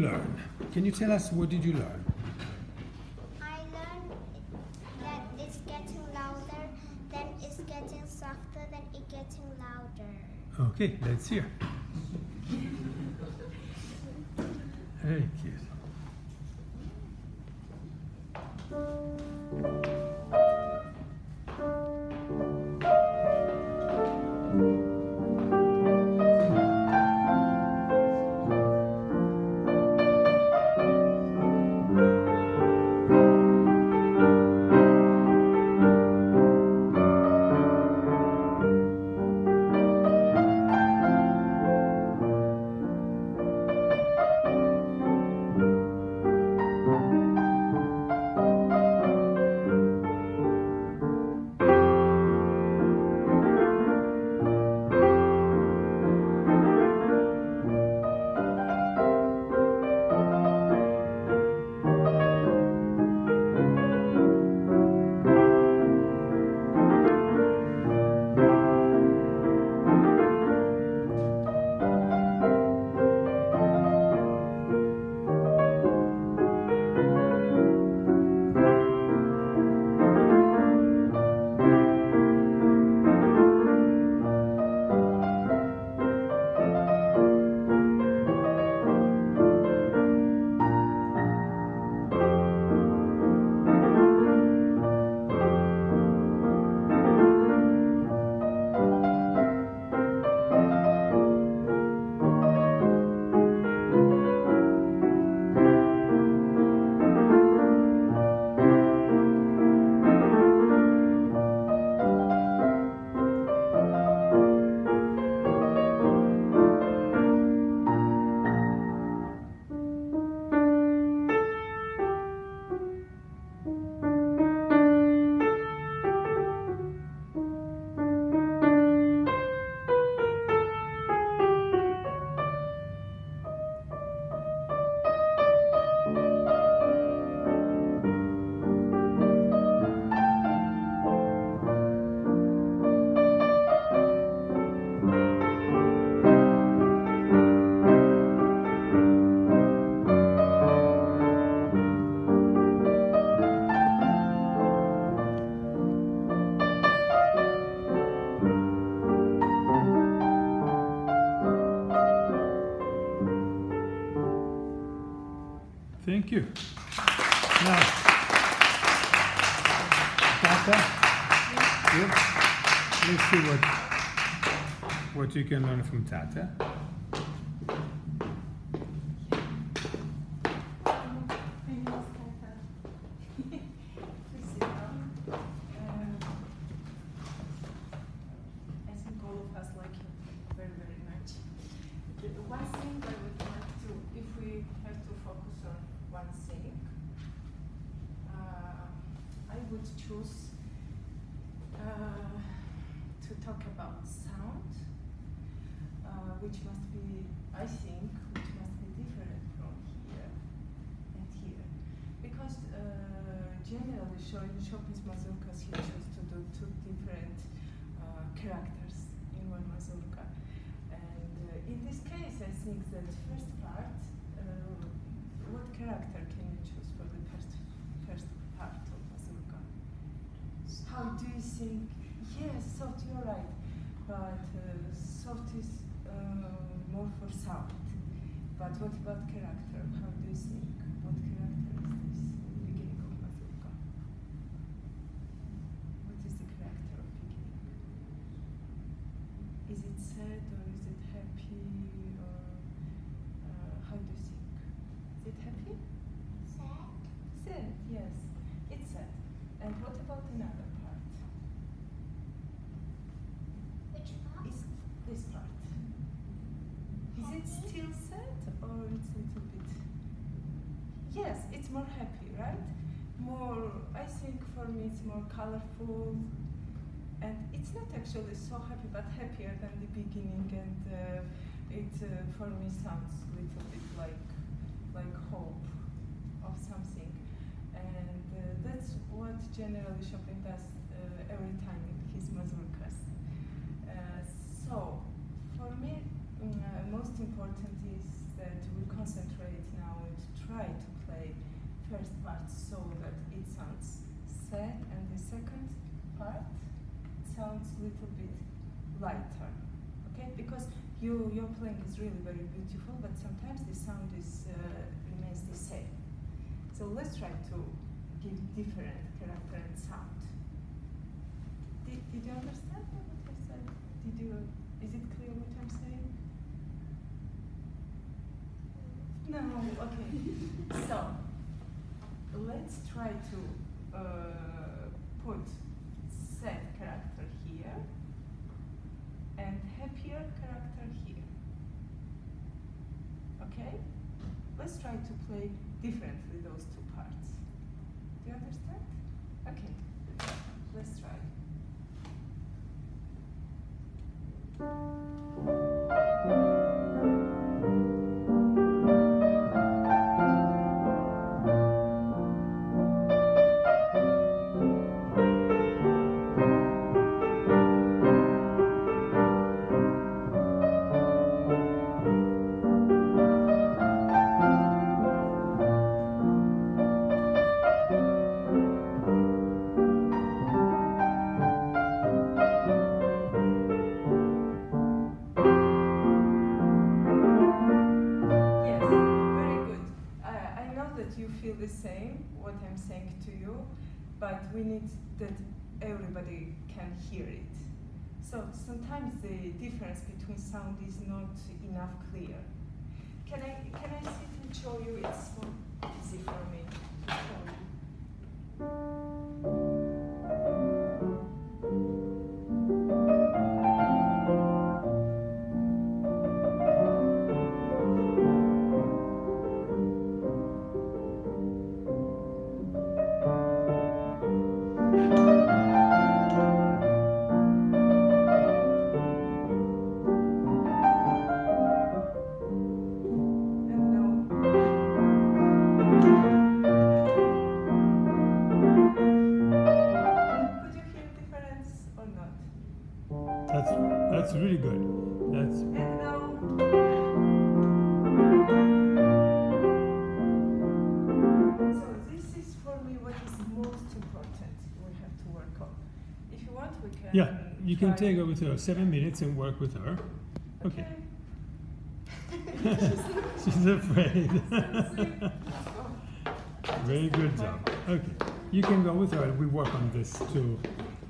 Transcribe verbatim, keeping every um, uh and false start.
learn? Can you tell us what did you learn? I learned that it's getting louder, then it's getting softer, then it's getting louder. Okay, let's hear. Very cute. Thank you. Now, Tata, yep. Let's see what what you can learn from Tata. One thing I would like to, if we have to focus on one thing, uh, I would choose uh, to talk about sound, uh, which must be, I think, which must be different from here and here. Because uh, generally showing Chopin's mazurkas, he chose to do two different uh, characters in one mazurka. In this case, I think that first part, uh, what character can you choose for the first first part of mazurka? How do you think? Yes, soft, you're right, but uh, soft is uh, more for sound. But what about character? How do you think? What character is this in the beginning of mazurka? What is the character of beginning? Is it sad or is it happy, or uh, how do you think? Is it happy? Sad? Sad, yes. It's sad. And what about another part? Which part? Is this part? Is it still sad or it's a little bit? Yes, it's more happy, right? More, I think for me it's more colorful. And it's not actually so happy, but happier than the beginning, and uh, it uh, for me sounds a little bit like like hope of something, and uh, that's what generally Chopin does uh, every time in his mazurkas. Uh, so for me, uh, most important is that we concentrate now lighter, okay? Because you, your playing is really very beautiful, but sometimes the sound is uh, remains the same. So let's try to give different character and sound. Did, did you understand what I said? Did you? Is it clear what I'm saying? No. Okay. So let's try to uh, put sad character here and happier character here. Okay? Let's try to play differently those two parts. Do you understand? Okay. Let's try. You feel the same, what I'm saying to you, but we need that everybody can hear it. So sometimes the difference between sound is not enough clear. Can I, can I sit and show you? It's more easy for me to show you. That's that's really good. That's. And now, so this is for me what is most important. We have to work on. If you want, we can. Yeah, you can try. take her with her seven minutes and work with her. Okay. Okay. She's afraid. So, Very good job. Okay, you can go with her and we work on this too.